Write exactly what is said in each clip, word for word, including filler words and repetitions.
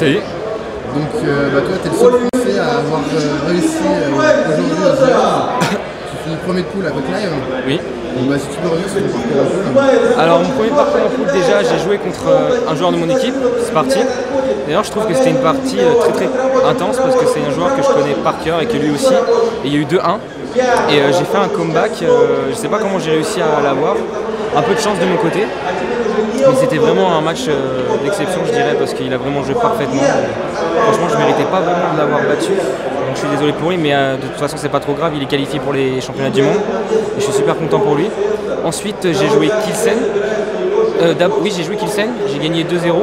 Oui. Donc euh, bah, toi, tu es le seul Français à avoir euh, réussi euh, aujourd'hui au Zéro. Tu finis premier de poule à Côte Live. Oui. Donc, bah, si tu peux revenir sur ton parcours en poule. Alors mon premier parcours en poule, déjà j'ai joué contre un joueur de mon équipe, c'est parti. D'ailleurs je trouve que c'était une partie très très intense parce que c'est un joueur que je connais par cœur et que lui aussi. Et il y a eu deux un. Et euh, j'ai fait un comeback, euh, je sais pas comment j'ai réussi à l'avoir. Un peu de chance de mon côté. Mais c'était vraiment un match euh, d'exception je dirais parce qu'il a vraiment joué parfaitement. Franchement je méritais pas vraiment de l'avoir battu. Donc je suis désolé pour lui mais euh, de toute façon c'est pas trop grave, il est qualifié pour les championnats du monde. Et je suis super content pour lui. Ensuite j'ai joué Kielsen. Euh, oui j'ai joué Kielsen, j'ai gagné deux zéro.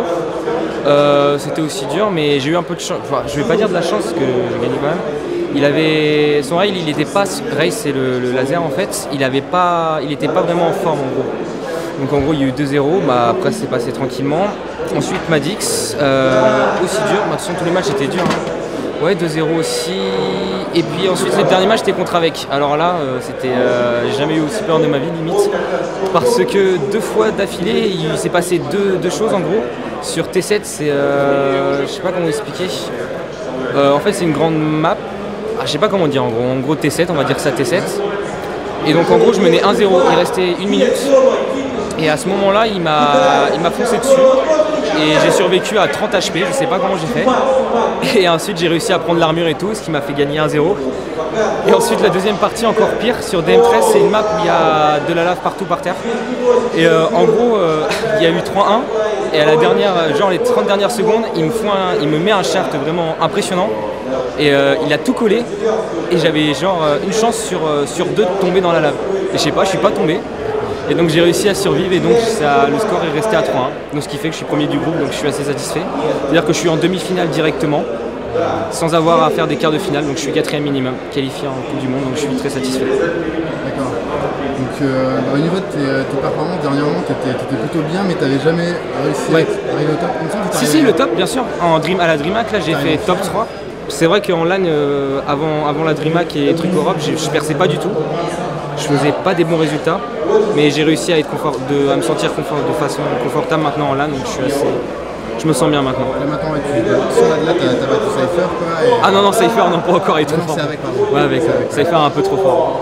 Euh, c'était aussi dur mais j'ai eu un peu de chance. Enfin je vais pas dire de la chance parce que j'ai gagné quand même. Il avait son rail, il n'était pas rail, c'est le, le laser en fait. Il avait pas, il était pas vraiment en forme en gros. Donc en gros il y a eu deux zéro, bah, après c'est passé tranquillement. Ensuite Madix, euh, aussi dur, bah, de toute façon tous les matchs étaient durs. Hein. Ouais deux zéro aussi. Et puis ensuite le dernier match c'était contre avec. Alors là euh, c'était, euh, j'ai jamais eu aussi peur de ma vie limite. Parce que deux fois d'affilée il s'est passé deux, deux choses en gros. Sur T sept c'est, euh, je sais pas comment expliquer. Euh, en fait c'est une grande map. Ah, je sais pas comment dire en gros, en gros T sept, on va dire ça T sept. Et donc en gros je menais un zéro, il restait une minute. Et à ce moment-là il m'a il m'a foncé dessus. Et j'ai survécu à trente H P, je sais pas comment j'ai fait. Et ensuite j'ai réussi à prendre l'armure et tout, ce qui m'a fait gagner un zéro. Et ensuite la deuxième partie encore pire, sur D M treize c'est une map où il y a de la lave partout par terre. Et euh, en gros euh, il y a eu trois un. Et à la dernière, genre les trente dernières secondes, il me, faut un, il me met un shaft vraiment impressionnant. Et euh, il a tout collé. Et j'avais genre une chance sur, sur deux de tomber dans la lave. Et je sais pas, je suis pas tombé. Et donc j'ai réussi à survivre et donc ça, le score est resté à trois un. Donc ce qui fait que je suis premier du groupe, donc je suis assez satisfait. C'est-à-dire que je suis en demi-finale directement, sans avoir à faire des quarts de finale. Donc je suis quatrième minimum, qualifié en Coupe du Monde, donc je suis très satisfait. D'accord. Donc euh, au niveau de tes, tes performances, dernièrement, tu étais, étais plutôt bien, mais tu n'avais jamais réussi ouais. à arriver au top. Si, si, le top, bien sûr. En Dream, à la DreamHack, là, j'ai fait top trois. C'est vrai qu'en LAN, euh, avant, avant la DreamHack et trucs Europe, je ne perçais pas du tout. Je faisais pas des bons résultats, mais j'ai réussi à, être confort, de, à me sentir confort, de façon confortable maintenant en LAN, donc je suis assez... Je me sens bien maintenant. Là maintenant, avec sur là, tu as battu Cypher quoi et... Ah non, non, Cypher, non, pas encore, il est trop fort. C'est avec, pardon. Ouais, avec, avec Cypher un peu trop fort.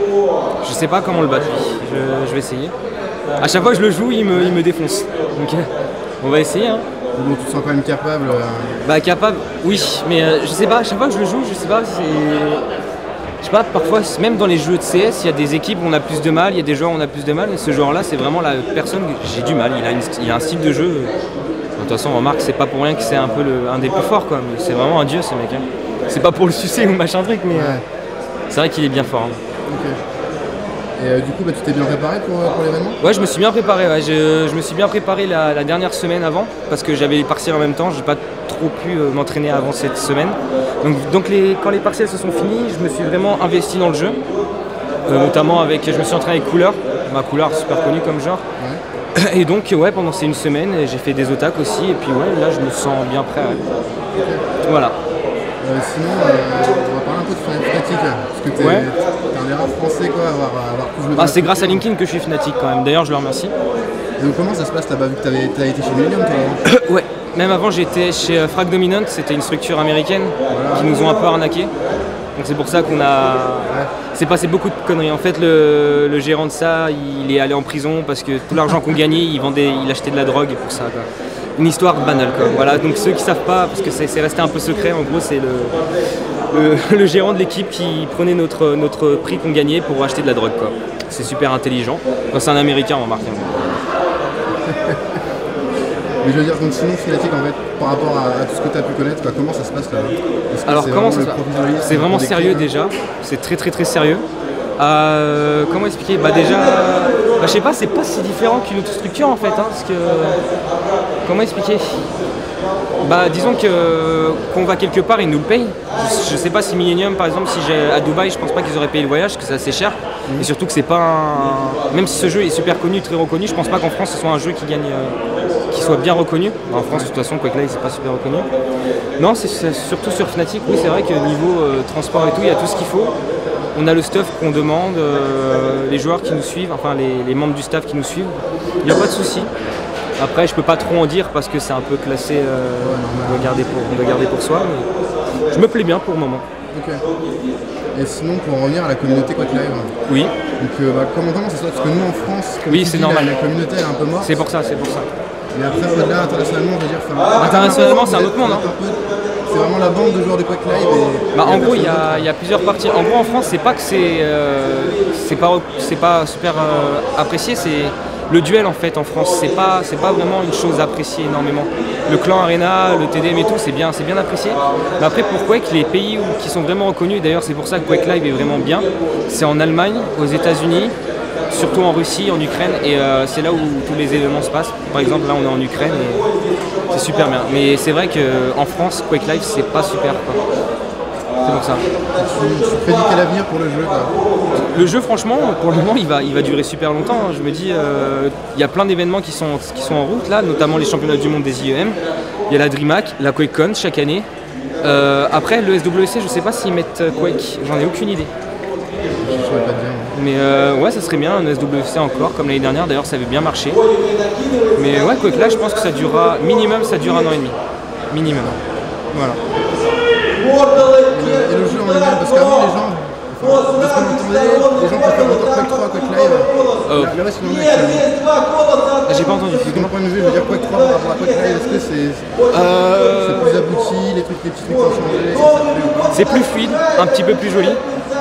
Je sais pas comment le battre, je, je vais essayer. À chaque fois que je le joue, il me, il me défonce. Donc on va essayer. Hein. Bon, tu te sens quand même capable euh... Bah capable, oui, mais euh, je sais pas, à chaque fois que je le joue, je sais pas, c'est... Je sais pas, parfois, même dans les jeux de C S, il y a des équipes où on a plus de mal, il y a des joueurs où on a plus de mal, et ce joueur-là, c'est vraiment la personne que j'ai du mal. Il a, une, il a un style de jeu. De toute façon, on remarque, c'est pas pour rien que c'est un peu le, un des plus forts, quoi. C'est vraiment un dieu, ce mec. Hein. C'est pas pour le sucer ou machin truc, mais ouais. euh, c'est vrai qu'il est bien fort. Hein. Okay. Et euh, du coup, bah, tu t'es bien préparé pour, pour l'événement? Ouais, je me suis bien préparé. Ouais. Je, je me suis bien préparé la, la dernière semaine avant, parce que j'avais les partiels en même temps. J'ai pas trop pu euh, m'entraîner avant cette semaine. Donc, donc les, quand les partiels se sont finis, je me suis vraiment investi dans le jeu. Euh, notamment avec, je me suis entraîné avec Couleur, ma Couleur super connue comme genre. Ouais. Et donc ouais, pendant ces une semaine, j'ai fait des otaques aussi. Et puis ouais, là je me sens bien prêt. Ouais. Okay. Voilà. Euh, sinon, euh, on va parler un peu de Fnatic, parce que t'es ouais. un des rares français quoi, à avoir, à avoir plus de ah, c'est grâce à LinkedIn que je suis Fnatic quand même, d'ailleurs je le remercie. Et donc comment ça se passe là-bas, vu que tu avais été chez Millennium toi? Ouais, même avant j'étais chez Frag Dominant, c'était une structure américaine voilà. qui nous ont un peu arnaqué. Donc c'est pour ça qu'on a... Ouais. C'est passé beaucoup de conneries. En fait, le, le gérant de ça, il est allé en prison parce que tout l'argent qu'on gagnait, il vendait, il achetait de la drogue pour ça. Quoi. Une histoire banale quoi. Voilà, donc ceux qui savent pas, parce que c'est resté un peu secret, en gros c'est le, le, le gérant de l'équipe qui prenait notre, notre prix qu'on gagnait pour acheter de la drogue quoi. C'est super intelligent. Enfin, c'est un américain, remarquez. Mais je veux dire, donc sinon Fnatic en fait, par rapport à, à tout ce que tu as pu connaître, quoi, comment ça se passe là? Alors comment ça se passe? C'est vraiment sérieux déjà, c'est très très très sérieux. Euh, comment expliquer? Bah déjà, bah, je sais pas, c'est pas si différent qu'une autre structure en fait, hein, parce que comment expliquer? Bah disons que qu'on va quelque part, ils nous le payent. Je, je sais pas si Millennium par exemple, si j'ai à Dubaï, je pense pas qu'ils auraient payé le voyage, parce que c'est assez cher. Mmh. Et surtout que c'est pas un... Même si ce jeu est super connu, très reconnu, je pense pas qu'en France ce soit un jeu qui gagne, euh, qui soit bien reconnu. En France de toute façon, quoi que là, il c'est pas super reconnu. Non, c'est surtout sur Fnatic. Oui, c'est vrai que niveau euh, transport et tout, il y a tout ce qu'il faut. On a le stuff qu'on demande, euh, les joueurs qui nous suivent, enfin les, les membres du staff qui nous suivent. Il n'y a pas de souci. Après, je peux pas trop en dire parce que c'est un peu classé, euh, on, doit garder pour, on doit garder pour soi, mais je me plais bien pour le moment. Ok. Et sinon, pour en revenir à la communauté Quake Live, oui. Donc, euh, bah, comment comment ça se passe? Parce que nous en France, comme oui, c'est normal. La, la communauté elle est un peu morte. C'est pour ça, c'est pour ça. Mais après, au-delà, internationalement, on va dire. Internationalement, c'est un autre monde. Hein. C'est vraiment la bande de joueurs de Quake Live. Et, bah, et en gros, il y, y a plusieurs parties. En gros, en France, c'est pas que c'est euh, c'est pas, pas super euh, apprécié, c'est le duel en fait en France. C'est pas, pas vraiment une chose appréciée énormément. Le clan Arena, le T D M et tout, c'est bien, bien apprécié. Mais après, pour Quake, les pays où, qui sont vraiment reconnus, d'ailleurs, c'est pour ça que Quake Live est vraiment bien, c'est en Allemagne, aux États-Unis, surtout en Russie, en Ukraine, et euh, c'est là où tous les événements se passent. Par exemple, là, on est en Ukraine et c'est super bien. Mais c'est vrai qu'en France, Quake Live, c'est pas super. C'est pour ça. Tu, tu prédis quel avenir pour le jeu quoi? Le jeu, franchement, pour le moment, il va, il va durer super longtemps. Je me dis, euh, il y a plein d'événements qui sont, qui sont en route, là, notamment les championnats du monde des I E M. Il y a la DreamHack, la QuakeCon chaque année. Euh, après, le S W C, je sais pas s'ils mettent Quake, j'en ai aucune idée. Je saurais pas te dire. Mais euh, ouais, ça serait bien, un S W C encore, comme l'année dernière, d'ailleurs ça avait bien marché. Mais ouais, Quake là, je pense que ça durera, minimum, ça dure un an et demi. Minimum. Voilà. Et le, et le jeu en lui-même, parce qu'avant les gens, enfin, de ce qu'on entendait, les gens préfèrent encore Quake trois, Quake Live. Oh. Là, là, sinon, actuellement. J'ai pas entendu. De mon point de vue, je veux dire Quake trois par rapport à Quake Live, est-ce que c'est euh... plus abouti, les, trucs, les petits trucs ont changé? C'est plus fluide, un petit peu plus joli.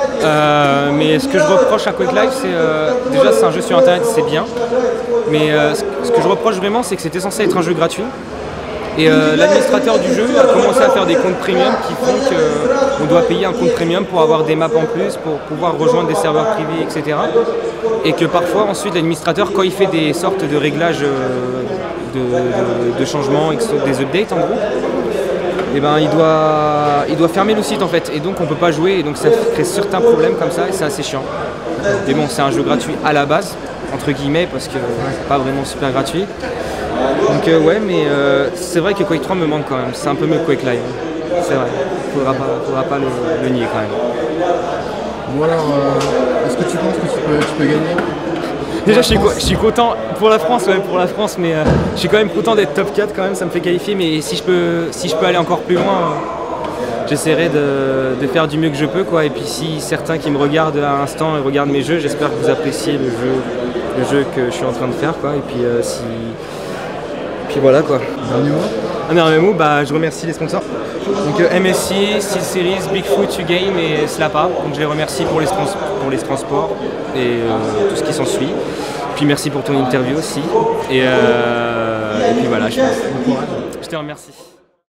Euh, mais ce que je reproche à Quake Live, c'est euh, déjà c'est un jeu sur internet, c'est bien. Mais euh, ce que je reproche vraiment, c'est que c'était censé être un jeu gratuit. Et euh, l'administrateur du jeu a commencé à faire des comptes premium qui font qu'on doit payer un compte premium pour avoir des maps en plus, pour pouvoir rejoindre des serveurs privés, et cetera. Et que parfois ensuite l'administrateur, quand il fait des sortes de réglages de, de, de changements, des updates en gros, et ben il doit, il doit fermer le site en fait. Et donc on peut pas jouer et donc ça crée certains problèmes comme ça et c'est assez chiant. Mais bon, c'est un jeu gratuit à la base, entre guillemets, parce que c'est pas vraiment super gratuit. Donc euh, ouais, mais euh, c'est vrai que Quake trois me manque quand même, c'est un peu mieux que Quake Live. C'est vrai, faudra pas, faudra pas le, le nier quand même. Bon alors, euh, est-ce que tu penses que tu peux, tu peux gagner? Déjà je suis, je suis content pour la France, ouais, pour la France, mais euh, je suis quand même content d'être top quatre quand même, ça me fait qualifier, mais si je peux, si je peux aller encore plus loin, euh, j'essaierai de, de faire du mieux que je peux, quoi. Et puis si certains qui me regardent à l'instant et regardent mes jeux, j'espère que vous appréciez le jeu, le jeu que je suis en train de faire, quoi. Et puis euh, si... Puis voilà quoi. Dernier mot. Un dernier mot, bah, je remercie les sponsors. Donc euh, M S I, SteelSeries, Bigfoot, U-Game et Slapa. Donc je les remercie pour les, pour les transports et euh, tout ce qui s'ensuit. Puis merci pour ton interview aussi. Et, euh, et puis voilà, je, je te remercie.